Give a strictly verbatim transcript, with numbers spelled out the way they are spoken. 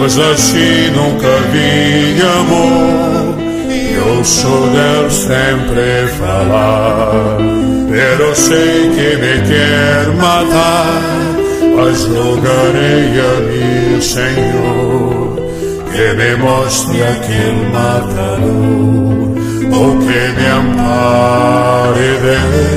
Pois assim nunca vi amor, eu sou dele sempre falar. Pero sei que me quer matar, mas rogarei a mi Senhor que me mostre aquele matador, ou que me ampare dele.